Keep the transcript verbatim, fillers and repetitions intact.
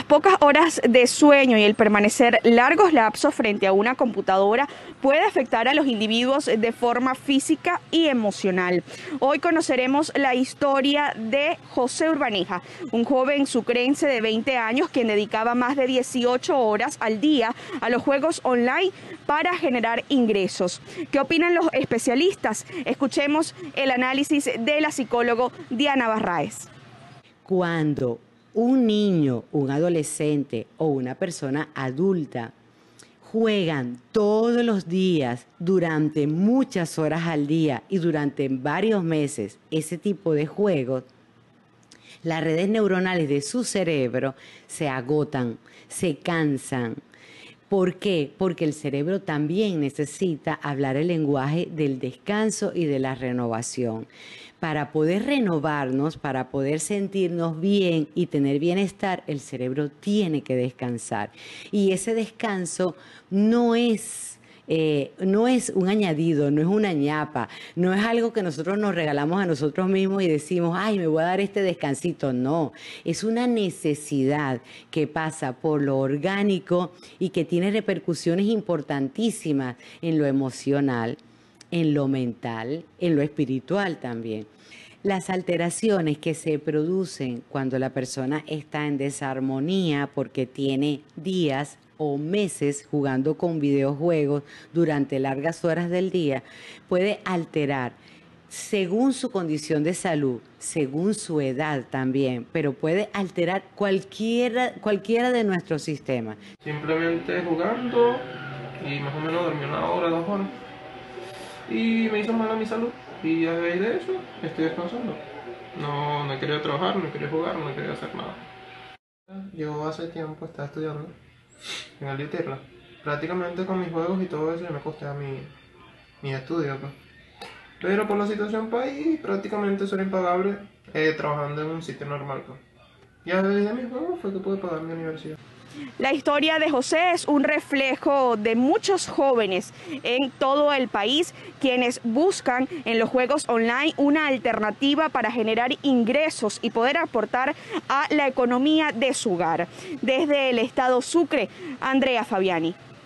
pocas horas de sueño y el permanecer largos lapsos frente a una computadora puede afectar a los individuos de forma física y emocional. Hoy conoceremos la historia de José Urbanija, un joven sucrense de veinte años quien dedicaba más de dieciocho horas al día a los juegos online para generar ingresos. ¿Qué opinan los especialistas? Escuchemos el análisis de la psicóloga Diana Barraez. Cuando un niño, un adolescente o una persona adulta juegan todos los días durante muchas horas al día y durante varios meses ese tipo de juegos, las redes neuronales de su cerebro se agotan, se cansan. ¿Por qué? Porque el cerebro también necesita hablar el lenguaje del descanso y de la renovación. Para poder renovarnos, para poder sentirnos bien y tener bienestar, el cerebro tiene que descansar. Y ese descanso no es... Eh, no es un añadido, no es una ñapa, no es algo que nosotros nos regalamos a nosotros mismos y decimos, ay, me voy a dar este descansito. No, es una necesidad que pasa por lo orgánico y que tiene repercusiones importantísimas en lo emocional, en lo mental, en lo espiritual también. Las alteraciones que se producen cuando la persona está en desarmonía porque tiene días o meses jugando con videojuegos durante largas horas del día, puede alterar según su condición de salud, según su edad también, pero puede alterar cualquiera, cualquiera de nuestros sistemas. Simplemente jugando y más o menos dormí una hora, dos horas y me hizo mal a mi salud y a raíz de eso estoy descansando. No, no quería trabajar, no quería jugar, no quería hacer nada. Yo hace tiempo estaba estudiando en el ITERLA. Prácticamente con mis juegos y todo eso yo me costé a mi, mis estudios, pues. Pero por la situación país prácticamente soy impagable eh, trabajando en un sitio normal, pues. Y a raíz de mis juegos fue que pude pagar mi universidad. La historia de José es un reflejo de muchos jóvenes en todo el país quienes buscan en los juegos online una alternativa para generar ingresos y poder aportar a la economía de su hogar. Desde el estado Sucre, Andrea Fabiani.